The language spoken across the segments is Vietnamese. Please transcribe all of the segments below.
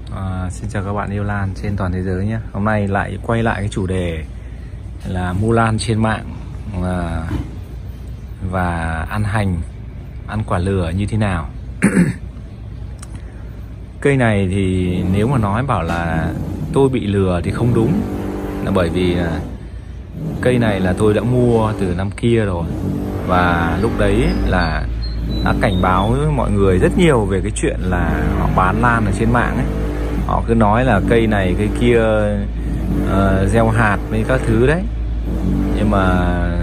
Xin chào các bạn yêu lan trên toàn thế giới nhé. Hôm nay lại quay lại cái chủ đề là mua lan trên mạng và ăn hành, ăn quả lừa như thế nào. Cây này thì nếu mà nói bảo là tôi bị lừa thì không đúng, là bởi vì cây này là tôi đã mua từ năm kia rồi, và lúc đấy là đã cảnh báo với mọi người rất nhiều về cái chuyện là họ bán lan ở trên mạng ấy. Họ cứ nói là cây này cây kia gieo hạt với các thứ đấy, nhưng mà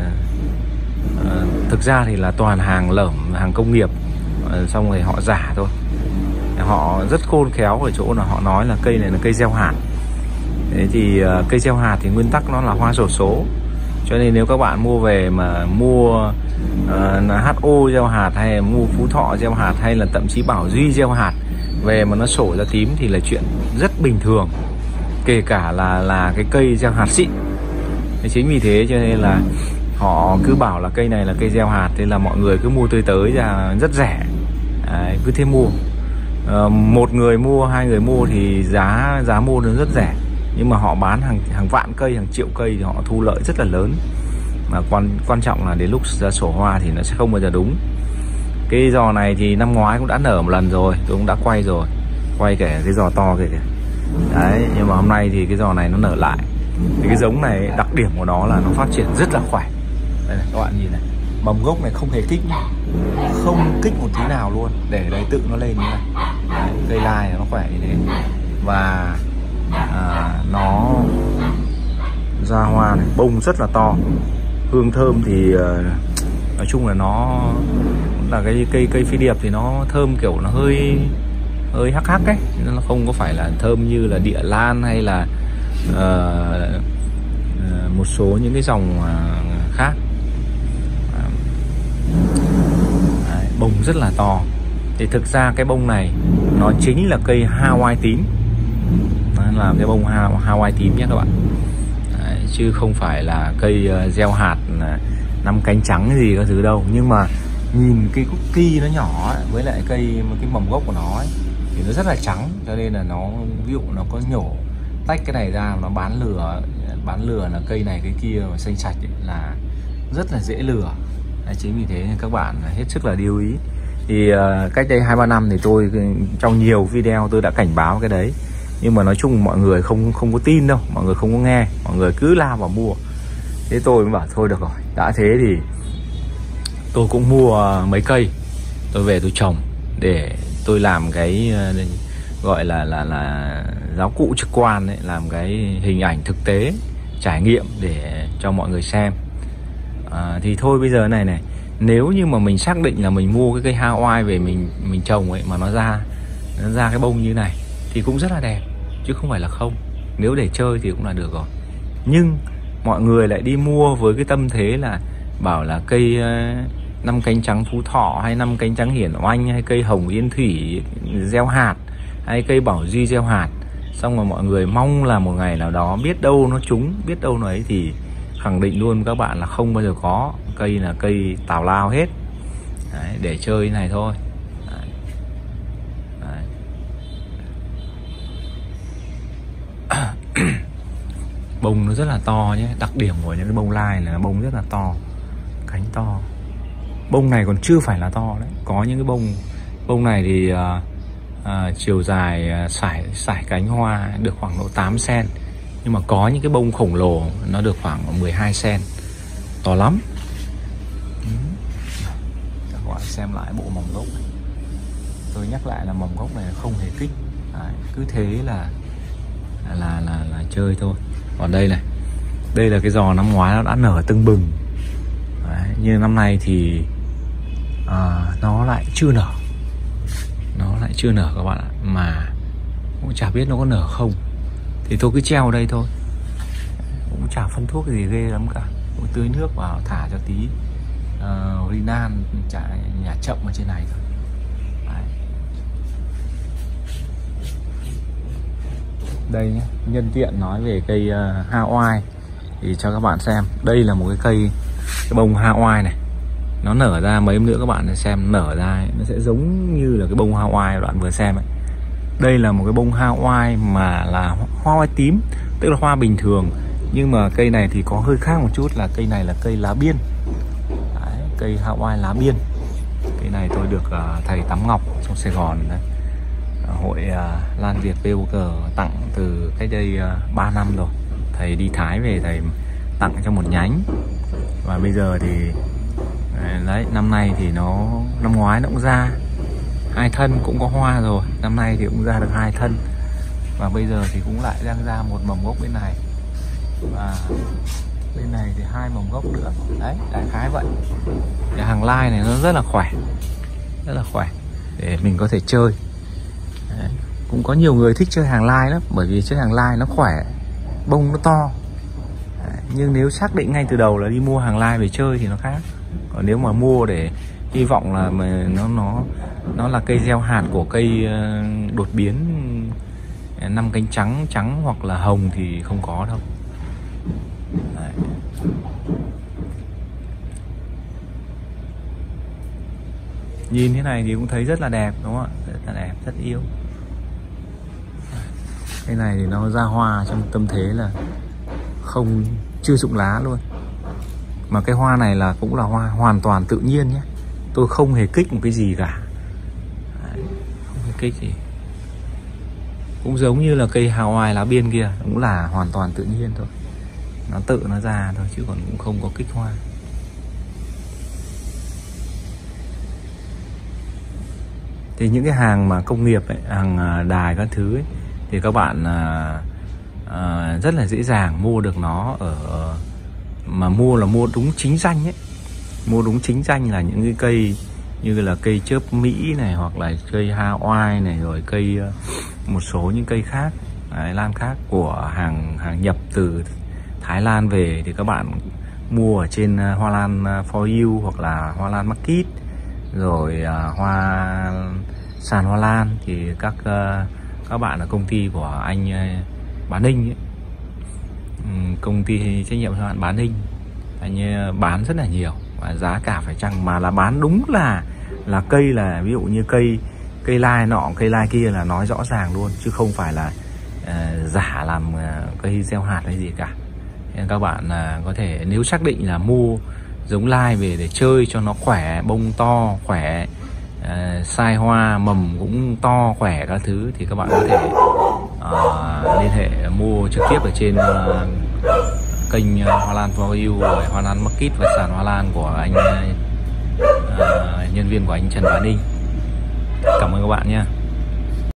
thực ra thì là toàn hàng lởm, hàng công nghiệp, xong rồi họ giả thôi. Họ rất khôn khéo ở chỗ là họ nói là cây này là cây gieo hạt. Thế thì cây gieo hạt thì nguyên tắc nó là hoa xổ số, cho nên nếu các bạn mua về mà mua là HO gieo hạt, hay mua Phú Thọ gieo hạt, hay là thậm chí Bảo Duy gieo hạt về mà nó sổ ra tím thì là chuyện rất bình thường, kể cả là cái cây gieo hạt xịn. Thế chính vì thế cho nên là họ cứ bảo là cây này là cây gieo hạt, thế là mọi người cứ mua tươi tới ra rất rẻ. Đấy, cứ thế mua. Một người mua, hai người mua thì giá mua nó rất rẻ, nhưng mà họ bán hàng vạn cây, hàng triệu cây thì họ thu lợi rất là lớn. Mà quan trọng là đến lúc ra sổ hoa thì nó sẽ không bao giờ đúng. Cái giò này thì năm ngoái cũng đã nở một lần rồi, tôi cũng đã quay rồi, quay kể cái giò to kìa. Đấy, nhưng mà hôm nay thì cái giò này nó nở lại. Thì cái giống này đặc điểm của nó là nó phát triển rất là khỏe. Đây này, các bạn nhìn này, mầm gốc này không hề kích, không kích một tí nào luôn, để đấy tự nó lên như này. Đấy, cây lai nó khỏe như thế, và nó ra hoa này, bông rất là to, hương thơm thì nói chung là nó là cái cây phi điệp thì nó thơm kiểu nó hơi hắc hắc ấy, nó không có phải là thơm như là địa lan hay là một số những cái dòng khác. Đấy, bông rất là to. Thì thực ra cái bông này nó chính là cây Hawaii tím. Nó là cái bông Hawaii tím nhé các bạn. Đấy, chứ không phải là cây gieo hạt 5 cánh trắng gì các thứ đâu. Nhưng mà nhìn cái cookie nó nhỏ ấy, với lại cái mầm gốc của nó ấy, thì nó rất là trắng, cho nên là nó ví dụ nó có nhổ tách cái này ra nó bán lừa là cây này cây kia mà xanh sạch ấy, là rất là dễ lừa. Đấy, chính vì thế các bạn hết sức là lưu ý. Thì cách đây 2-3 năm thì tôi trong nhiều video tôi đã cảnh báo cái đấy, nhưng mà nói chung mọi người không có tin đâu, mọi người không có nghe, mọi người cứ lao vào mua. Thế tôi mới bảo thôi được rồi, đã thế thì tôi cũng mua mấy cây, tôi về tôi trồng để tôi làm cái gọi là giáo cụ trực quan ấy, làm cái hình ảnh thực tế trải nghiệm để cho mọi người xem. Thì thôi bây giờ này nếu như mà mình xác định là mình mua cái cây Hawaii về mình trồng ấy, mà nó ra cái bông như này thì cũng rất là đẹp, chứ không phải là không. Nếu để chơi thì cũng là được rồi. Nhưng mọi người lại đi mua với cái tâm thế là bảo là cây 5 cánh trắng Phú Thọ, hay 5 cánh trắng Hiển Oanh, hay cây Hồng Yên Thủy gieo hạt, hay cây Bảo Duy gieo hạt. Xong rồi mọi người mong là một ngày nào đó biết đâu nó trúng, biết đâu nó ấy, thì khẳng định luôn các bạn là không bao giờ có. Cây là cây tào lao hết. Đấy, để chơi này thôi. Đấy. Đấy. Bông nó rất là to nhé. Đặc điểm của những cái bông lai là bông rất là to, cánh to. Bông này còn chưa phải là to đấy. Có những cái bông này thì chiều dài sải cánh hoa được khoảng độ 8 cm. Nhưng mà có những cái bông khổng lồ nó được khoảng 12 cm, to lắm. Các bạn xem lại bộ mầm gốc này. Tôi nhắc lại là mầm gốc này không hề kích. Đấy, cứ thế là chơi thôi. Còn đây này, đây là cái giò năm ngoái nó đã nở tưng bừng. Đấy, như năm nay thì nó lại chưa nở. Nó lại chưa nở các bạn ạ. Mà cũng chả biết nó có nở không. Thì tôi cứ treo ở đây thôi, cũng chả phân thuốc gì ghê lắm cả. Cũng tưới nước vào, thả cho tí Rinan nhà chậm ở trên này thôi. Đấy. Đây nhé, nhân tiện nói về cây Hawaii thì cho các bạn xem. Đây là một cái bông Hawaii này. Nó nở ra mấy hôm nữa các bạn xem, nở ra ấy, nó sẽ giống như là cái bông Hawaii bạn vừa xem ấy. Đây là một cái bông Hawaii mà là hoa oai tím, tức là hoa bình thường, nhưng mà cây này thì có hơi khác một chút là cây này là cây lá biên. Đấy, cây Hawaii lá biên. Cây này tôi được thầy Tắm Ngọc trong Sài Gòn đấy, hội Lan Việt POG tặng từ cách đây 3 năm rồi. Thầy đi Thái về thầy tặng cho một nhánh, và bây giờ thì đấy, năm nay thì năm ngoái nó cũng ra 2 thân, cũng có hoa rồi, năm nay thì cũng ra được 2 thân, và bây giờ thì cũng lại đang ra một mầm gốc bên này, và bên này thì 2 mầm gốc nữa. Đấy, đại khái vậy. Cái hàng lai này nó rất là khỏe để mình có thể chơi. Đấy, cũng có nhiều người thích chơi hàng lai lắm, bởi vì chơi hàng lai nó khỏe, bông nó to. Đấy, nhưng nếu xác định ngay từ đầu là đi mua hàng lai về chơi thì nó khác. Còn nếu mà mua để hy vọng là nó là cây gieo hạt của cây đột biến 5 cánh trắng hoặc là hồng thì không có đâu. Đấy. Nhìn thế này thì cũng thấy rất là đẹp, đúng không ạ? Rất là đẹp, rất yêu. Cái này thì nó ra hoa trong tâm thế là chưa rụng lá luôn. Mà cái hoa này là cũng là hoa hoàn toàn tự nhiên nhé. Tôi không hề kích một cái gì cả. Đấy, không hề kích gì. Cũng giống như là cây Hawaii lá biên kia, cũng là hoàn toàn tự nhiên thôi. Nó tự nó ra thôi chứ còn cũng không có kích hoa. Thì những cái hàng mà công nghiệp ấy, hàng đài các thứ ấy, thì các bạn rất là dễ dàng mua được nó mà mua đúng chính danh ấy. Mua đúng chính danh là những cái cây như là cây chớp Mỹ này, hoặc là cây Hawaii này, rồi cây một số những cây khác, lan khác của hàng nhập từ Thái Lan về, thì các bạn mua ở trên Hoa Lan For You hoặc là Hoa Lan Market, rồi sàn Hoa Lan thì các bạn ở công ty của anh Bá Ninh ấy, công ty trách nhiệm hữu hạn Bá Ninh, anh bán rất là nhiều và giá cả phải chăng, mà là bán đúng là cây, là ví dụ như cây lai nọ cây lai kia là nói rõ ràng luôn, chứ không phải là giả làm cây gieo hạt hay gì cả. Nên các bạn có thể, nếu xác định là mua giống lai về để chơi cho nó khỏe, bông to khỏe, sai hoa mầm cũng to khỏe các thứ, thì các bạn có thể liên hệ mua trực tiếp ở trên kênh Hoa Lan For You, rồi Hoa Lan Market và sàn Hoa Lan của anh nhân viên của anh Trần Bá Ninh. Cảm ơn các bạn nhé.